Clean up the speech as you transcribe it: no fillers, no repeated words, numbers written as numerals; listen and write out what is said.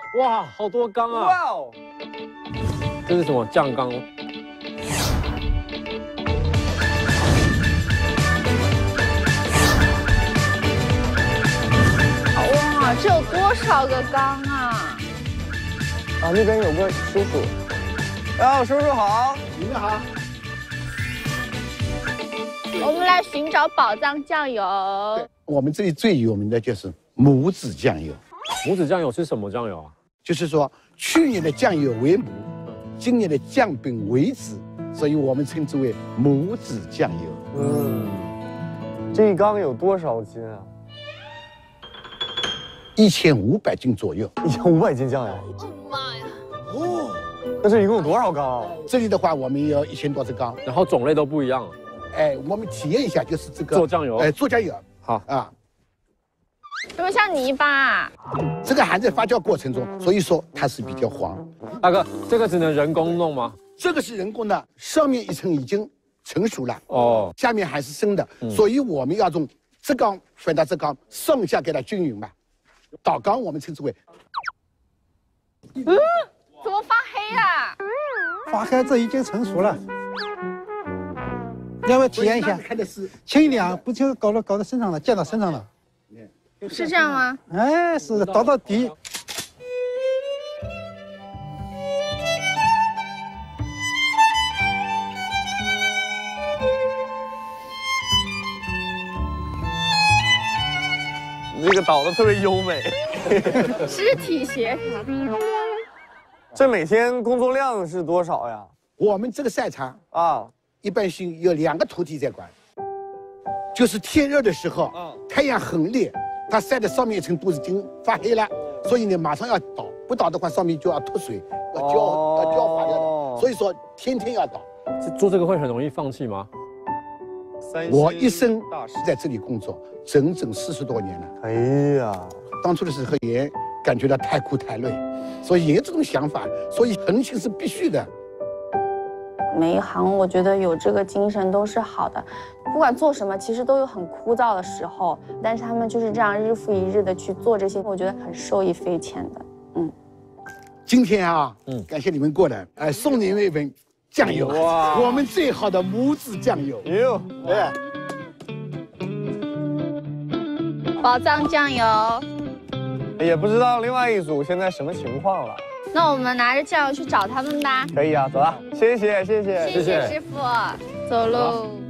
哇，好多缸啊！ 哇哦， 这是什么酱缸？ 哇，这有多少个缸啊？ 啊，那边有个叔叔。哎，叔叔好， 你们好。 我们来寻找宝藏酱油。 我们这里最有名的就是母子酱油。 母子酱油是什么酱油啊？ 就是说，去年的酱油为母，今年的酱饼为子，所以我们称之为母子酱油。 这一缸有多少斤啊 1500斤左右。 1500斤酱油。 妈呀！ 哦，那这一共有多少缸啊？ 这里的话，我们有1000多只缸。 然后种类都不一样。 哎，我们体验一下，就是这个做酱油。 哎，做酱油。 好啊。 是不是像泥巴？ 这个还在发酵过程中，所以说它是比较黄。 大哥，这个只能人工弄吗？ 这个是人工的，上面一层已经成熟了， 哦， 下面还是生的，所以我们要从这缸翻到这缸，上下给它均匀嘛。倒缸我们称之为。 怎么发黑了？ 发黑，这已经成熟了。要不要体验一下？ 看的是轻一点啊，不就搞到身上了，溅到身上了。 是这样吗？ 哎，是的，倒到底。 你这个倒的特别优美。 肢体协调。 这每天工作量是多少呀？ 我们这个晒场啊， 一般性有2个徒弟在管，就是天热的时候，太阳很烈。 它晒的上面一层都已经发黑了，所以呢马上要倒，不倒的话上面就要脱水，要焦化掉的。所以说天天要倒。 做这个会很容易放弃吗？ 我一生在这里工作，整整40多年了。 哎呀， 当初的时候也感觉到太苦太累，所以也有这种想法，所以恒心是必须的。 每一行，我觉得有这个精神都是好的，不管做什么，其实都有很枯燥的时候，但是他们就是这样日复一日的去做这些，我觉得很受益匪浅的。 今天啊，感谢你们过来，送你们一份酱油，哇，我们最好的母子酱油。 哟， 哎， 宝藏酱油。 也不知道另外一组现在什么情况了。 那我们拿着酱油去找他们吧。 可以啊，走了，谢谢。 谢谢师傅，走喽。